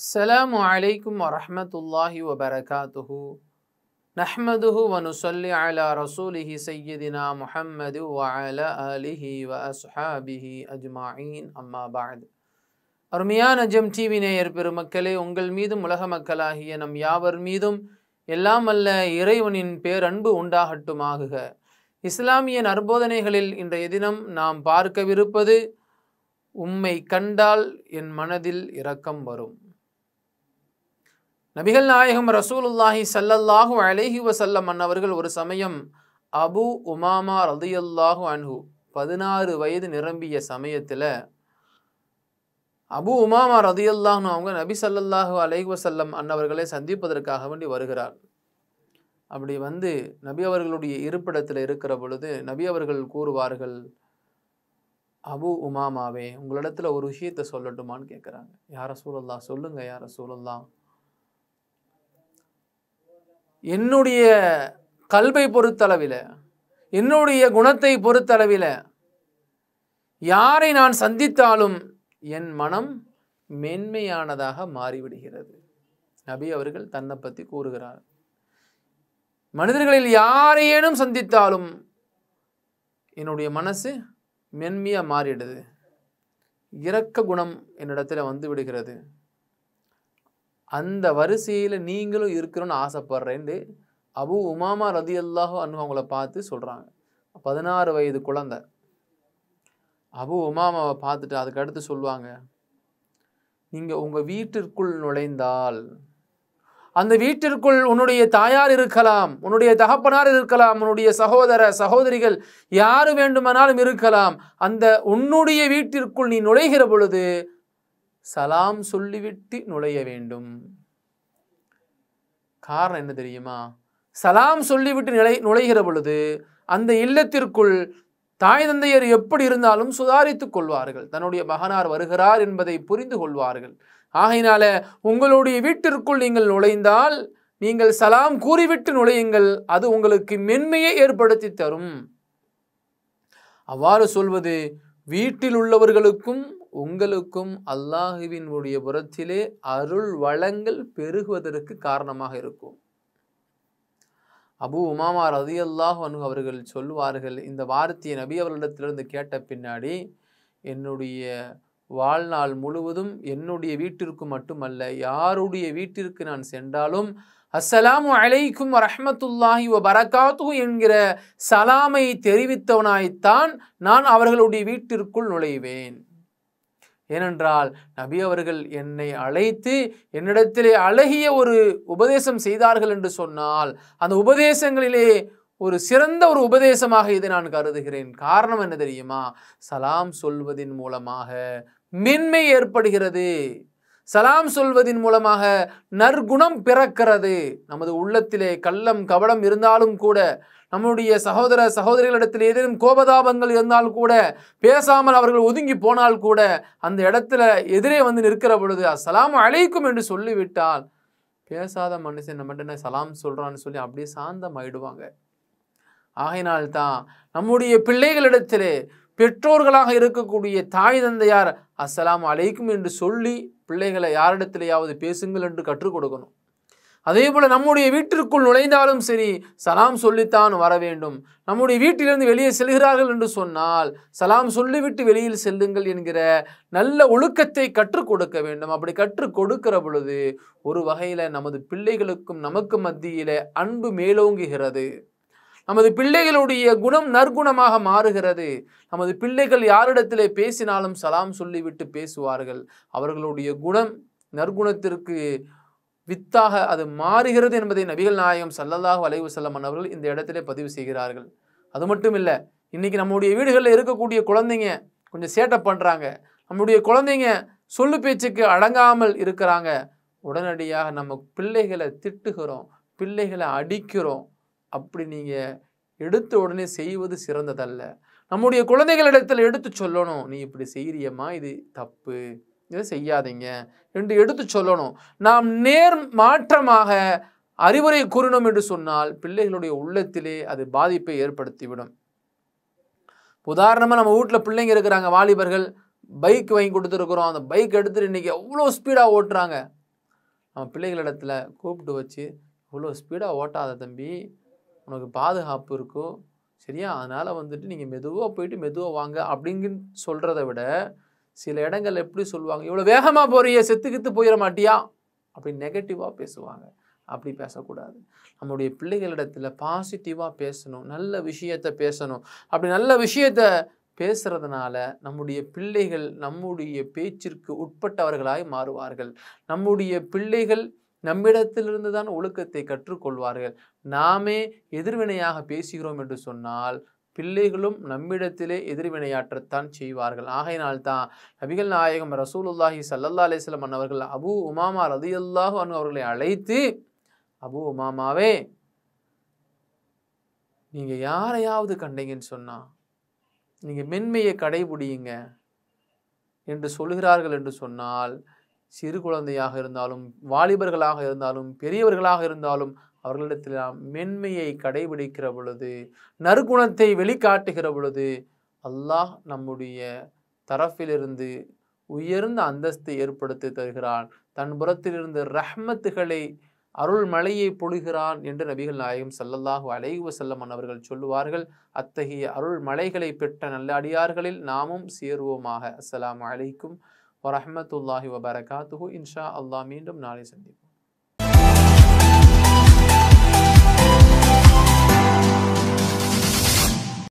السلام عليكم ورحمة الله وبركاته نحمده ونصلي على رسوله سيدنا محمد وعلى آله وأصحابه أجمعين أما بعد அருமையான GeM TV நேயர் பெருமக்களே, உங்கள் மீதும் உலக மக்களாகிய நம் யாவர் மீதும் எல்லாம் அல்ல இறைவனின் பேரன்பு உண்டாகட்டுமாகுக. இஸ்லாமிய நற்போதனைகளில் இன்றைய தினம் நாம் பார்க்கவிருப்பது, உம்மை கண்டால் என் மனதில் இரக்கம் வரும். நபிகள் நாயகம் ரசூலுல்லாஹி ஸல்லல்லாஹு அலைஹி வஸல்லம் அன்னவர்கள் ஒரு சமயம் அபு உமாமா ரலியல்லாஹு அன்ஹு 16 வயது நிரம்பிய சமயத்தில் அபு உமாமா ரலியல்லாஹு அன்ஹு அவங்க நபி ஸல்லல்லாஹு அலைஹி வஸல்லம் அன்னவர்களை சந்திப்பதற்காக வேண்டி வருகிறார். அப்படி வந்து நபி அவர்களுடைய இருப்பிடத்தில் இருக்கிற பொழுது நபி அவர்கள் கூறுவார்கள், அபு உமாமாவே, உங்களிடத்துல ஒரு விஷயத்தை சொல்லட்டுமான்னு கேட்குறாங்க. யா ரசூலல்லாஹ், சொல்லுங்க யா ரசூலல்லாஹ். என்னுடைய கல்வை பொறுத்தளவில், என்னுடைய குணத்தை பொறுத்தளவில் யாரை நான் சந்தித்தாலும் என் மனம் மென்மையானதாக மாறிவிடுகிறது. நபி அவர்கள் தன்னை பற்றி கூறுகிறார். மனிதர்களில் யாரையேனும் சந்தித்தாலும் என்னுடைய மனசு மென்மையாக மாறிடுது, இரக்க குணம் என்னிடத்துல வந்து விடுகிறது. அந்த வரிசையில் நீங்களும் இருக்கணும்னு ஆசைப்படுறேன்னு அபு உமாமா ரலியல்லாஹு அன்ஹு அவங்கள பார்த்து சொல்கிறாங்க. 16 வயது குழந்தை அபு உமாமாவை பார்த்துட்டு அதுக்கு அடுத்து சொல்லுவாங்க, நீங்கள் உங்கள் வீட்டிற்குள் நுழைந்தால் அந்த வீட்டிற்குள் உன்னுடைய தாயார் இருக்கலாம், உன்னுடைய தகப்பனார் இருக்கலாம், உன்னுடைய சகோதர சகோதரிகள் யாரு வேண்டுமானாலும் இருக்கலாம். அந்த உன்னுடைய வீட்டிற்குள் நீ நுழைகிற பொழுது சலாம் சொல்லிவிட்டு நுழைய வேண்டும். காரணம் என்ன தெரியுமா? சலாம் சொல்லிவிட்டு நுழைகிற பொழுது அந்த இல்லத்திற்குள் தாய் தந்தையர் எப்படி இருந்தாலும் சுதாரித்துக் கொள்வார்கள், தன்னுடைய மகனார் வருகிறார் என்பதை புரிந்து கொள்வார்கள். ஆகையினால உங்களுடைய வீட்டிற்குள் நீங்கள் நுழைந்தால் நீங்கள் சலாம் கூறிவிட்டு நுழையுங்கள், அது உங்களுக்கு மென்மையை ஏற்படுத்தி தரும். அவ்வாறு சொல்வது வீட்டில் உள்ளவர்களுக்கும் உங்களுக்கும் அல்லாஹுவினுடைய புறத்திலே அருள் வளங்கள் பெருகுவதற்கு காரணமாக இருக்கும். அபு உமாமா ரலியல்லாஹு அன்ஹு அவர்கள் சொல்லுவார்கள், இந்த வார்த்தையை நபி அவர்களிடத்திலிருந்து கேட்ட பின்னாடி என்னுடைய வாழ்நாள் முழுவதும் என்னுடைய வீட்டிற்கு மட்டுமல்ல, யாருடைய வீட்டிற்கு நான் சென்றாலும் அஸ்ஸலாமு அலைக்கும் வரஹ்மத்துல்லாஹி வபரகாத்துஹு என்கிற சலாமை தெரிவித்தவனாய்த்தான் நான் அவர்களுடைய வீட்டிற்குள் நுழைவேன். ஏனென்றால் நபி அவர்கள் என்னை அழைத்து என்னிடத்திலே அழகிய ஒரு உபதேசம் செய்தார்கள் என்று சொன்னால் அந்த உபதேசங்களிலே ஒரு சிறந்த ஒரு உபதேசமாக இதை நான் கருதுகிறேன். காரணம் என்ன தெரியுமா? சலாம் சொல்வதின் மூலமாக மென்மை ஏற்படுகிறது, சலாம் சொல்வதின் மூலமாக நற்குணம் பிறக்கிறது. நமது உள்ளத்திலே கள்ளம் கபடம் இருந்தாலும் கூட, நம்முடைய சகோதர சகோதரிகளிடத்தில் ஏதேனும் கோபதாபங்கள் இருந்தால் கூட, பேசாமல் அவர்கள் ஒதுங்கி போனால் கூட, அந்த இடத்துல எதிரே வந்து நிற்கிற பொழுது அஸ்ஸலாமு அலைக்கும் என்று சொல்லிவிட்டால் பேசாத மனுஷன் நம்மகிட்ட சலாம் சொல்றான்னு சொல்லி அப்படியே சாந்தம் ஆயிடுவாங்க. ஆகையினால்தான் நம்முடைய பிள்ளைகளிடத்திலே பெற்றோர்களாக இருக்கக்கூடிய தாய் தந்தையார் அஸ்ஸலாமு அலைக்கும் என்று சொல்லி பிள்ளைகளை யாரிடத்திலேயாவது பேசுங்கள் என்று கற்றுக் கொடுக்கணும். அதே போல நம்முடைய வீட்டிற்குள் நுழைந்தாலும் சரி சலாம் சொல்லித்தான் வர வேண்டும். நம்முடைய வீட்டிலிருந்து வெளியே செல்கிறார்கள் என்று சொன்னால் சலாம் சொல்லிவிட்டு வெளியில் செல்லுங்கள் என்கிற நல்ல ஒழுக்கத்தை கற்றுக் கொடுக்க வேண்டும். அப்படி கற்றுக் கொடுக்கிற பொழுது ஒரு வகையில் நமது பிள்ளைகளுக்கும் நமக்கு மத்தியில அன்பு மேலோங்குகிறது. நமது பிள்ளைகளுடைய குணம் நற்குணமாக மாறுகிறது. நமது பிள்ளைகள் யாரிடத்திலே பேசினாலும் சலாம் சொல்லிவிட்டு பேசுவார்கள். அவர்களுடைய குணம் நற்குணத்திற்கு வித்தாக அது மாறுகிறது என்பதை நபிகள் நாயகம் ஸல்லல்லாஹு அலைஹி வஸல்லம் அவர்கள் இந்த இடத்திலே பதிவு செய்கிறார்கள். அது மட்டும் இல்லை, இன்னைக்கு நம்முடைய வீடுகளில் இருக்கக்கூடிய குழந்தைங்க கொஞ்சம் சேட்டை பண்ணுறாங்க, நம்முடைய குழந்தைங்க சொல்லு பேச்சுக்கு அடங்காமல் இருக்கிறாங்க. உடனடியாக நம்ம பிள்ளைகளை திட்டுகிறோம், பிள்ளைகளை அடிக்கிறோம். அப்படி நீங்கள் எடுத்த உடனே செய்வது சிறந்ததல்ல. நம்முடைய குழந்தைகளிடத்தில் எடுத்து சொல்லணும், நீ இப்படி செய்கிறியம்மா, இது தப்பு, இதை செய்யாதீங்க என்று எடுத்து சொல்லணும். நாம் நேர் மாற்றமாக அறிவுரை கூறணும் என்று சொன்னால் பிள்ளைகளுடைய உள்ளத்திலே அது பாதிப்பை ஏற்படுத்திவிடும். உதாரணமாக நம்ம வீட்டில் பிள்ளைங்க இருக்கிறாங்க, வாலிபர்கள், பைக் வாங்கி கொடுத்துருக்குறோம். அந்த பைக் எடுத்துகிட்டு இன்றைக்கி எவ்வளோ ஸ்பீடாக ஓட்டுறாங்க. நம்ம பிள்ளைகளிடத்துல கூப்பிட்டு வச்சு, இவ்வளோ ஸ்பீடாக ஓட்டாத தம்பி, உனக்கு பாதுகாப்பு இருக்கும் சரியா, அதனால் வந்துட்டு நீங்கள் மெதுவாக போயிட்டு மெதுவாக வாங்க அப்படிங்குன்னு சொல்கிறத விட, சில இடங்கள் எப்படி சொல்லுவாங்க, இவ்வளோ வேகமாக போறிய செத்துக்கித்து போயிட மாட்டியா அப்படி நெகட்டிவாக பேசுவாங்க. அப்படி பேசக்கூடாது. நம்முடைய பிள்ளைகளிடத்தில் பாசிட்டிவாக பேசணும், நல்ல விஷயத்தை பேசணும். அப்படி நல்ல விஷயத்தை பேசுறதுனால நம்முடைய பிள்ளைகள் நம்முடைய பேச்சிற்கு உட்பட்டவர்களாய் மாறுவார்கள். நம்முடைய பிள்ளைகள் நம்மிடத்திலிருந்து தான் ஒழுக்கத்தை கற்றுக்கொள்வார்கள். நாமே எதிர்வினையாக பேசுகிறோம் என்று சொன்னால் பிள்ளைகளும் நம்மிடத்திலே எதிர்வினையாற்றத்தான் செய்வார்கள். ஆகையினால்தான் நபிகள் நாயகம் ரசூலுல்லாஹி ஸல்லல்லாஹு அலைஹி வஸல்லம் அவர்கள் அபூ உமாமா ரலியல்லாஹு அன்ஹு அவர்களை அழைத்து, அபூ உமாமாவே, நீங்க யாரையாவது கண்டீங்கன்னு சொன்னா நீங்க மென்மையை கடைபிடியுங்க என்று சொல்கிறார்கள் என்று சொன்னால், சிறு குழந்தையாக இருந்தாலும் வாலிபர்களாக இருந்தாலும் பெரியவர்களாக இருந்தாலும் அவர்களிடத்தில் மென்மையை கடைபிடிக்கிற பொழுது, நற்குணத்தை வெளிக்காட்டுகிற பொழுது, அல்லாஹ் நம்முடைய தரப்பிலிருந்து உயர்ந்த அந்தஸ்தை ஏற்படுத்தி தருகிறான். தன் புறத்திலிருந்து ரஹ்மத்துகளை அருள் மழையை பொழிகிறான் என்று நபிகள் நாயகம் ஸல்லல்லாஹு அலைஹி வஸல்லம் அவர்கள் சொல்லுவார்கள். அத்தகைய அருள் மழைகளை பெற்ற நல்ல அடியார்களில் நாமும் சேருவோமாக. அஸ்ஸலாமு அலைக்கும் வரஹ்மத்துல்லாஹி வபரகாத்துஹு. இன்ஷா அல்லாஹ் மீண்டும் நாளை சந்திப்போம்.